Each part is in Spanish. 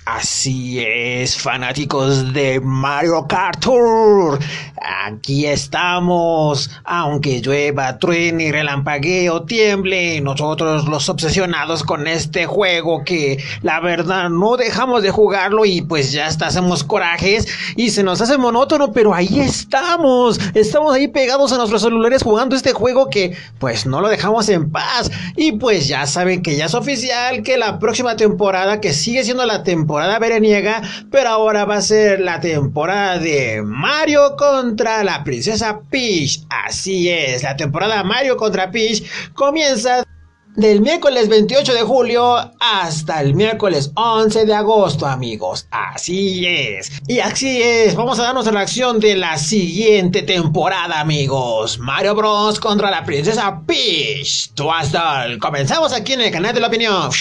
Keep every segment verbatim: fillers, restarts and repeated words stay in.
Así es, fanáticos de Mario Kart Tour. Aquí estamos, aunque llueva, truene, relampaguee o tiemble, nosotros los obsesionados con este juego que la verdad no dejamos de jugarlo y pues ya hasta hacemos corajes y se nos hace monótono, pero ahí estamos, estamos ahí pegados a nuestros celulares jugando este juego que pues no lo dejamos en paz. Y pues ya saben que ya es oficial que la próxima temporada, que sigue siendo la temporada veraniega, pero ahora va a ser la temporada de Mario contra la princesa Peach. Así es, la temporada Mario contra Peach comienza del miércoles veintiocho de julio hasta el miércoles once de agosto, amigos. Así es. Y así es, vamos a darnos la reacción de la siguiente temporada, amigos. Mario Bros contra la princesa Peach. Twister. Comenzamos aquí en el canal de la opinión.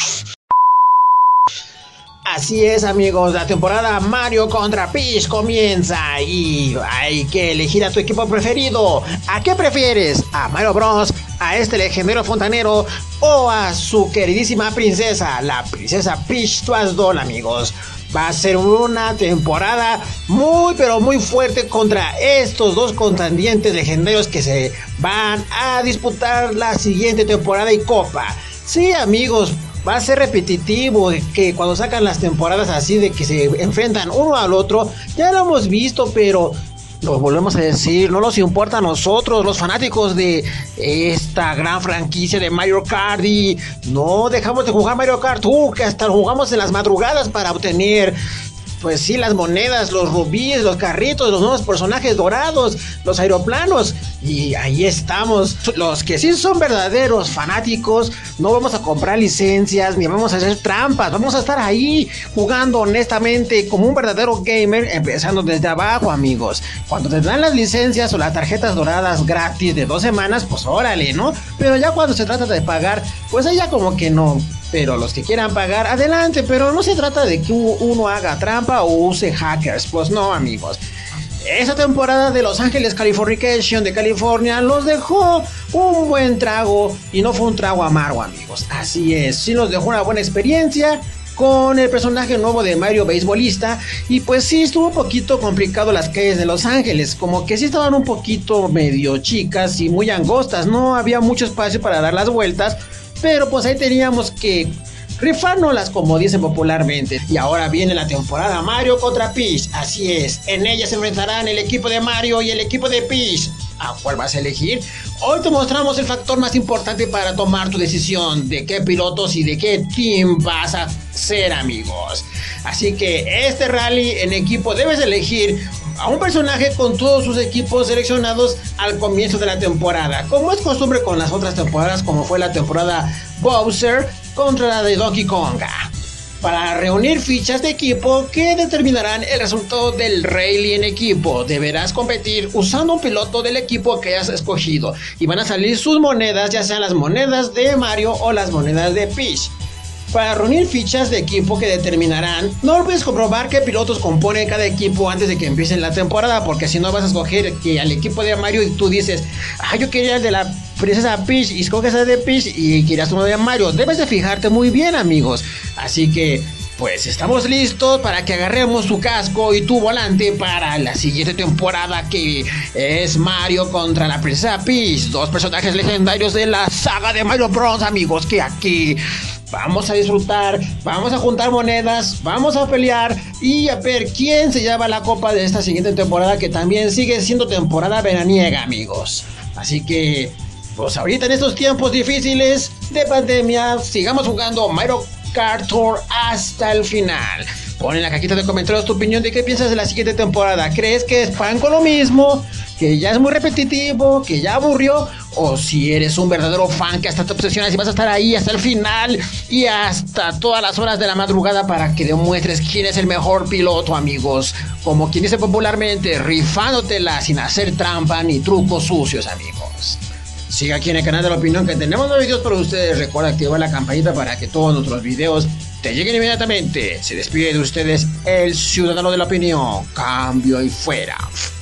Así es, amigos, la temporada Mario contra Peach comienza y hay que elegir a tu equipo preferido. ¿A qué prefieres? ¿A Mario Bros, a este legendario fontanero o a su queridísima princesa, la princesa Peach Twister, amigos? Va a ser una temporada muy pero muy fuerte contra estos dos contendientes legendarios que se van a disputar la siguiente temporada y copa. Sí, amigos, va a ser repetitivo, que cuando sacan las temporadas así de que se enfrentan uno al otro, ya lo hemos visto, pero lo volvemos a decir, no nos importa a nosotros, los fanáticos de esta gran franquicia de Mario Kart, y no dejamos de jugar Mario Kart, uh, que hasta jugamos en las madrugadas para obtener, pues sí, las monedas, los rubíes, los carritos, los nuevos personajes dorados, los aeroplanos. Y ahí estamos. Los que sí son verdaderos fanáticos, no vamos a comprar licencias ni vamos a hacer trampas. Vamos a estar ahí jugando honestamente como un verdadero gamer, empezando desde abajo, amigos. Cuando te dan las licencias o las tarjetas doradas gratis de dos semanas, pues órale, ¿no? Pero ya cuando se trata de pagar, pues allá como que no. Pero los que quieran pagar, adelante, pero no se trata de que uno haga trampa o use hackers, pues no, amigos. Esa temporada de Los Ángeles Californication de California los dejó un buen trago y no fue un trago amargo, amigos. Así es, sí nos dejó una buena experiencia con el personaje nuevo de Mario beisbolista, y pues sí estuvo un poquito complicado las calles de Los Ángeles, como que sí estaban un poquito medio chicas y muy angostas, no había mucho espacio para dar las vueltas, pero pues ahí teníamos que rifárnoslas, como dicen popularmente. Y ahora viene la temporada Mario contra Peach. Así es, en ella se enfrentarán el equipo de Mario y el equipo de Peach. ¿A cuál vas a elegir? Hoy te mostramos el factor más importante para tomar tu decisión de qué pilotos y de qué team vas a ser, amigos. Así que este rally en equipo debes elegir a un personaje con todos sus equipos seleccionados al comienzo de la temporada, como es costumbre con las otras temporadas, como fue la temporada Bowser contra la de Donkey Konga, para reunir fichas de equipo que determinarán el resultado del rally en equipo. Deberás competir usando un piloto del equipo que hayas escogido y van a salir sus monedas, ya sean las monedas de Mario o las monedas de Peach. Para reunir fichas de equipo que determinarán, no olvides comprobar qué pilotos compone cada equipo antes de que empiece la temporada, porque si no vas a escoger que al equipo de Mario y tú dices, ah, yo quería el de la princesa Peach, y escoges el de Peach y querías uno de Mario. Debes de fijarte muy bien, amigos. Así que pues estamos listos para que agarremos tu casco y tu volante para la siguiente temporada, que es Mario contra la princesa Peach, dos personajes legendarios de la saga de Mario Bros, amigos, que aquí vamos a disfrutar, vamos a juntar monedas, vamos a pelear y a ver quién se lleva la copa de esta siguiente temporada, que también sigue siendo temporada veraniega, amigos. Así que pues ahorita en estos tiempos difíciles de pandemia, sigamos jugando Mario Kart Tour hasta el final. Pon en la cajita de comentarios tu opinión de qué piensas de la siguiente temporada. ¿Crees que es pan con lo mismo? ¿Que ya es muy repetitivo? ¿Que ya aburrió? ¿O si eres un verdadero fan que hasta te obsesionas y vas a estar ahí hasta el final y hasta todas las horas de la madrugada para que demuestres quién es el mejor piloto, amigos? Como quien dice popularmente, rifándotela sin hacer trampa ni trucos sucios, amigos. Siga aquí en el canal de la opinión, que tenemos nuevos videos para ustedes. Recuerda activar la campanita para que todos nuestros videos te lleguen inmediatamente. Se despide de ustedes el ciudadano de la opinión. Cambio y fuera.